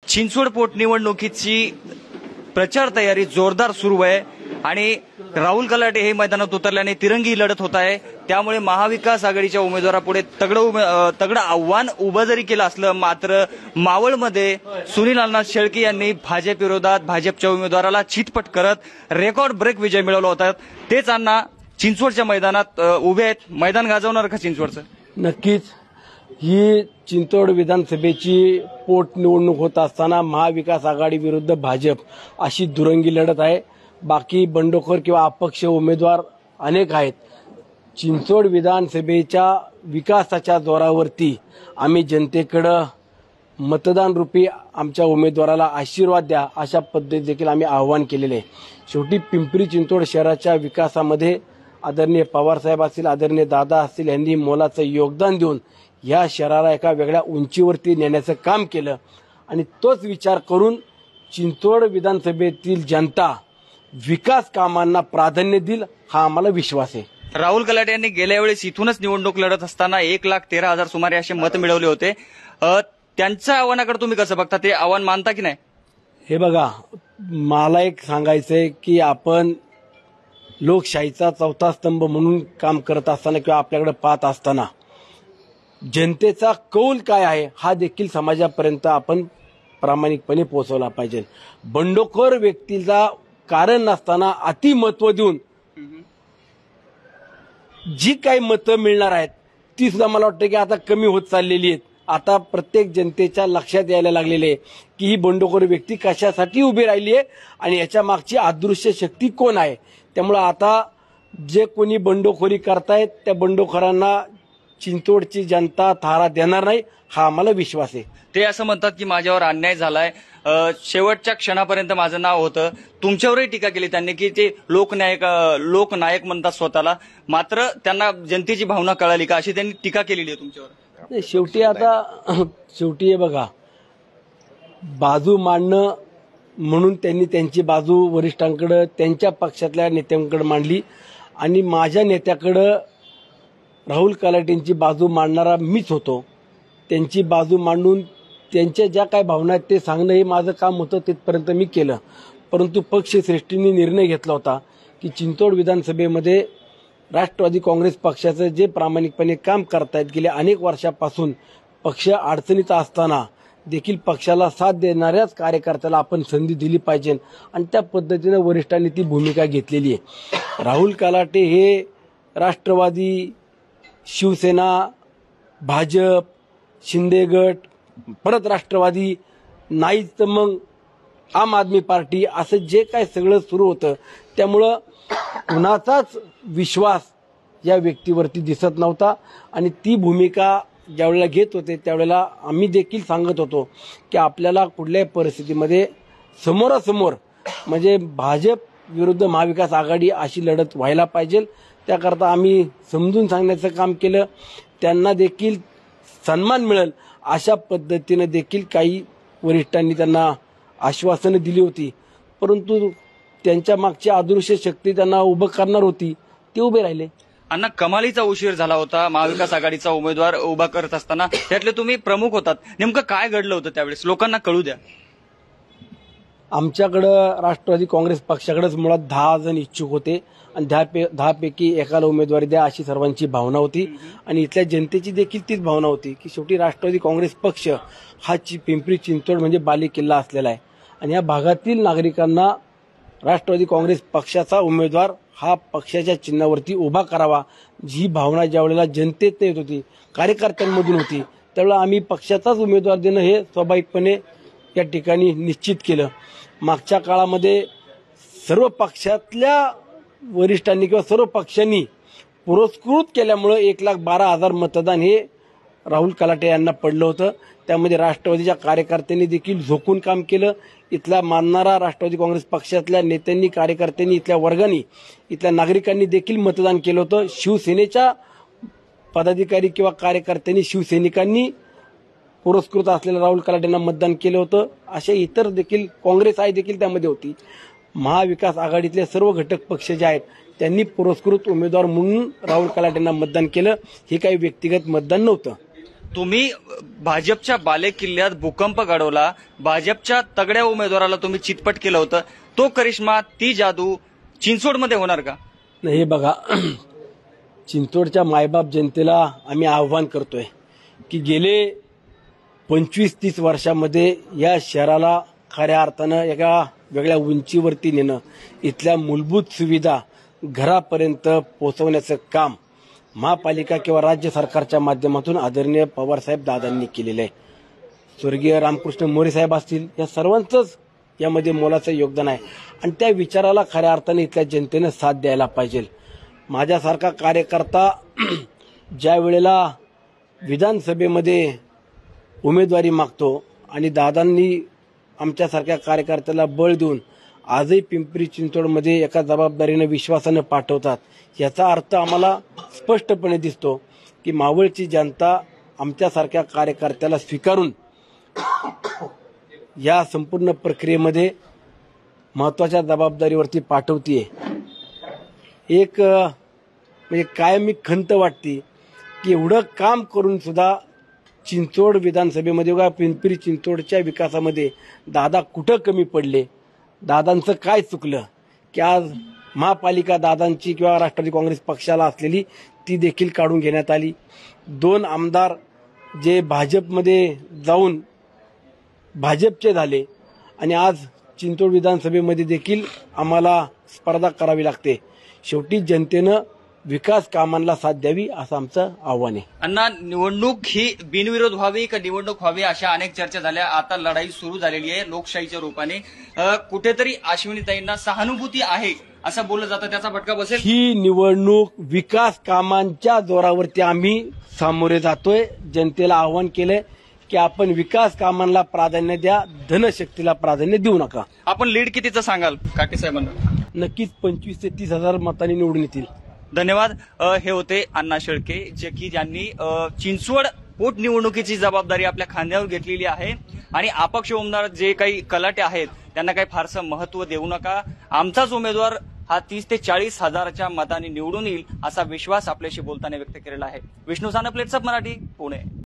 चिंचवड पोटनिवडणुकीची प्रचार तयारी जोरदार सुरू आहे आणि राहुल कलाटे हे मैदानात उतरल्याने तिरंगी लढत होत आहे। त्यामुळे महाविकास आघाडीच्या उमेदवारापुढे तगडं आव्हान उभं जरी केलं असलं मात्र मावळमध्ये सुनील अण्णा शेळके यांनी भाजप विरोधात भाजपच्या उमेदवाराला चितपट करत रेकॉर्ड ब्रेक विजय मिळवला होता। तेच अण्णा चिंचवडच्या मैदानात उभे आहेत। मैदान गाजवणार का चिंचवडचं? नक्कीच ही चिंचवड विधानसभेची पोटनिवडणूक होत असताना महाविकास आघाडी विरुद्ध भाजप अशी दुरंगी लढत आहे। बाकी बंडखोर किंवा अपक्ष उमेदवार अनेक आहेत। चिंचवड विधानसभेच्या विकासाच्या जोरावरती आम्ही जनतेकडे मतदान रूपी आमच्या उमेदवाराला आशीर्वाद द्या अशा पद्धतीने देखील आम्ही आवाहन केलेले आहे। शेवटी पिंपरी चिंचवड शहराच्या विकासामध्ये आदरणीय पवार साहेब असतील, आदरणीय दादा असतील यांनी मोलाचं योगदान देऊन या शहराला एका वेगळ्या उंचीवरती नेण्याचं काम केलं आणि तोच विचार करून चिंचवड विधानसभेतील जनता विकास कामांना प्राधान्य देईल हा आम्हाला विश्वास आहे। राहुल कलाटे यांनी गेल्या वेळेस इथूनच निवडणूक लढत असताना 1,13,000 सुमारे असे मत मिळवले होते। त्यांच्या आव्हानाकडे तुम्ही कसं बघता? ते आव्हान मानता की नाही? हे बघा, मला एक सांगायचंय की आपण लोकशाहीचा चौथा स्तंभ म्हणून काम करत असताना किंवा आपल्याकडे पाहत असताना जनतेचा कौल काय आहे हा देखील समाजापर्यंत आपण प्रामाणिकपणे पोहोचवला पाहिजे। बंडखोर व्यक्तीला कारण नसताना अति महत्व देऊन जी काही मतं मिळणार आहेत ती सुद्धा मला वाटतं की आता कमी होत चाललेली आहेत। आता प्रत्येक जनतेच्या लक्षात यायला लागलेले आहे की ही बंडखोर व्यक्ती कशासाठी उभी राहिली आहे आणि याच्या मागची अदृश्य शक्ती कोण आहे। त्यामुळे आता जे कोणी बंडखोरी करतायत त्या बंडखोरांना चिंचवडची जनता थारा देणार नाही हा आम्हाला विश्वास आहे। ते असं म्हणतात की माझ्यावर अन्याय झालाय, शेवटच्या क्षणापर्यंत माझं नाव होतं। तुमच्यावरही टीका केली त्यांनी की ते लोकनायक म्हणतात स्वतःला, मात्र त्यांना जनतेची भावना कळाली का अशी त्यांनी टीका केलेली आहे तुमच्यावर? शेवटी हे बघा, बाजू मांडणं म्हणून त्यांनी त्यांची बाजू वरिष्ठांकडे त्यांच्या पक्षातल्या नेत्यांकडे मांडली आणि माझ्या नेत्याकडे राहुल कलाटेंची बाजू मांडणारा मीच होतो। त्यांची बाजू मांडून त्यांच्या ज्या काही भावना आहेत ते सांगणं हे माझं काम होतं, तिथपर्यंत मी केलं। परंतु पक्षश्रेष्ठींनी निर्णय घेतला होता की चिंचवड विधानसभेमध्ये राष्ट्रवादी काँग्रेस पक्षाचं जे प्रामाणिकपणे काम करतायत गेल्या अनेक वर्षापासून पक्ष अडचणीत असताना देखील पक्षाला साथ देणाऱ्याच कार्यकर्त्याला आपण संधी दिली पाहिजे आणि त्या पद्धतीने वरिष्ठांनी ती भूमिका घेतलेली आहे। राहुल कलाटे हे राष्ट्रवादी, शिवसेना, भाजप, शिंदे गट, परत राष्ट्रवादी नाहीच तर मग आम आदमी पार्टी असं जे काय सगळं सुरू होतं त्यामुळं कुणाचाच विश्वास या व्यक्तीवरती दिसत नव्हता आणि ती भूमिका ज्यावेळेला घेत होते त्यावेळेला आम्ही देखील सांगत होतो की आपल्याला कुठल्याही परिस्थितीमध्ये समोरासमोर म्हणजे भाजप विरुद्ध महाविकास आघाडी अशी लढत व्हायला पाहिजे। त्याकरता आम्ही समजून सांगण्याचं काम केलं, त्यांना देखील सन्मान मिळेल अशा पद्धतीने देखील काही वरिष्ठांनी त्यांना आश्वासनं दिली होती। परंतु त्यांच्या मागची अदृश्य शक्ती त्यांना उभं करणार होती, ते उभे राहिले। अण्णा, कमालीचा उशीर झाला होता महाविकास आघाडीचा उमेदवार उभा करत असताना, त्यातले तुम्ही प्रमुख होतात। नेमकं काय घडलं होतं त्यावेळेस लोकांना कळू द्या। आमच्याकडं राष्ट्रवादी काँग्रेस पक्षाकडेच मुळात 10 जण इच्छुक होते आणि 10 पैकी एकाला उमेदवारी द्या अशी सर्वांची भावना होती आणि इथल्या जनतेची देखील तीच भावना होती की शेवटी राष्ट्रवादी काँग्रेस पक्ष हा पिंपरी चिंचवड म्हणजे बालेकिल्ला असलेला आहे आणि या भागातील नागरिकांना राष्ट्रवादी काँग्रेस पक्षाचा उमेदवार हा पक्षाच्या चिन्हावरती उभा करावा जी भावना ज्या वेळेला जनतेत येत होती, कार्यकर्त्यांमधून होती, त्यावेळेला आम्ही पक्षाचाच उमेदवार देणं हे स्वाभाविकपणे या ठिकाणी निश्चित केलं। मागच्या काळामध्ये सर्व पक्षातल्या वरिष्ठांनी किंवा सर्व पक्षांनी पुरस्कृत केल्यामुळे 1,12,000 मतदान हे राहुल कलाटे यांना पडलं होतं। त्यामध्ये राष्ट्रवादीच्या कार्यकर्त्यांनी देखील झोकून काम केलं। इथला मानणारा राष्ट्रवादी काँग्रेस पक्षातल्या नेत्यांनी, कार्यकर्त्यांनी, इथल्या वर्गांनी, इथल्या नागरिकांनी देखील मतदान केलं होतं। शिवसेनेच्या पदाधिकारी किंवा कार्यकर्त्यांनी, शिवसैनिकांनी पुरस्कृत असलेल्या राहुल कलाटेंना मतदान केलं होतं। असे इतर देखील काँग्रेस आहे देखील त्यामध्ये होती। महाविकास आघाडीतले सर्व घटक पक्ष जे आहेत त्यांनी पुरस्कृत उमेदवार म्हणून राहुल कलाटेंना मतदान केलं। हे काही व्यक्तिगत मतदान नव्हतं। तुम्ही भाजपच्या बालेकिल्ल्यात भूकंप घडवला, भाजपच्या तगड्या उमेदवाराला तुम्ही चितपट केलं होतं. तो करिश्मा, ती जादू चिंचवडमध्ये होणार का? नाही, हे बघा, चिंचवडच्या मायबाप जनतेला आम्ही आव्हान करतोय की गेले 25-30 वर्षामध्ये या शहराला खऱ्या अर्थानं एका वेगळ्या उंचीवरती नेणं, इथल्या मूलभूत सुविधा घरापर्यंत पोहोचवण्याचं काम महापालिका किंवा राज्य सरकारच्या माध्यमातून आदरणीय पवारसाहेब दादांनी केलेलं आहे. स्वर्गीय रामकृष्ण मोरे साहेब असतील, या सर्वांचंच यामध्ये मोलाचं योगदान आहे आणि त्या विचाराला खऱ्या अर्थाने इथल्या जनतेनं साथ द्यायला पाहिजे. माझ्यासारखा कार्यकर्ता ज्या वेळेला विधानसभेमध्ये उमेदवारी मागतो आणि दादांनी आमच्यासारख्या कार्यकर्त्याला बळ देऊन आजही पिंपरी चिंचवडमध्ये एका जबाबदारीनं विश्वासानं पाठवतात, याचा अर्थ आम्हाला स्पष्टपणे दिसतो की मावळची जनता आमच्यासारख्या कार्यकर्त्याला स्वीकारून या संपूर्ण प्रक्रियेमध्ये महत्वाच्या जबाबदारीवरती पाठवतीये. एक म्हणजे कायमी खंत वाटते की एवढं काम करून सुद्धा चिंचवड विधानसभेमध्ये किंवा पिंपरी चिंचवडच्या विकासामध्ये दादा कुठं कमी पडले, दादांचं काय चुकलं की आज महापालिका दादांची किंवा राष्ट्रवादी काँग्रेस पक्षाला असलेली ती देखील काढून घेण्यात आली. 2 आमदार जे भाजपमध्ये जाऊन भाजपचे झाले आणि आज चिंचवड विधानसभेमध्ये देखील आम्हाला स्पर्धा करावी लागते. शेवटी जनतेनं विकास कामांना साथ द्यावी असं आमचं आव्हान आहे. अण्णा, निवडणूक ही बिनविरोध व्हावी का निवडणूक व्हावी अशा अनेक चर्चा झाल्या. आता लढाई सुरू झालेली आहे लोकशाहीच्या रूपाने. कुठेतरी अश्विनीताईंना सहानुभूती आहे असं बोललं जातं, त्याचा फटका बसेल? ही निवडणूक विकास कामांच्या जोरावरती आम्ही सामोरे जातोय. जनतेला आव्हान केलंय की आपण विकास कामांना प्राधान्य द्या, धनशक्तीला प्राधान्य देऊ नका. आपण लीड कितीचं सांगाल काटे साहेबांना? नक्कीच 25,000 ते 30,000 मतांनी निवडून येतील. धन्यवाद. हे होते अण्णा शेळके, जे की ज्यांनी चिंचवड पोटनिवडणुकीची जबाबदारी आपल्या खांद्यावर घेतलेली आहे आणि अपक्ष उमेदवार जे काही कलाटे आहेत त्यांना काही फारसं महत्व देऊ नका, आमचाच उमेदवार हा 30,000 ते 40,000च्या मतांनी निवडून येईल असा विश्वास आपल्याशी बोलताना व्यक्त केलेला आहे. विष्णू सानप, प्लेट्सअप मराठी, पुणे.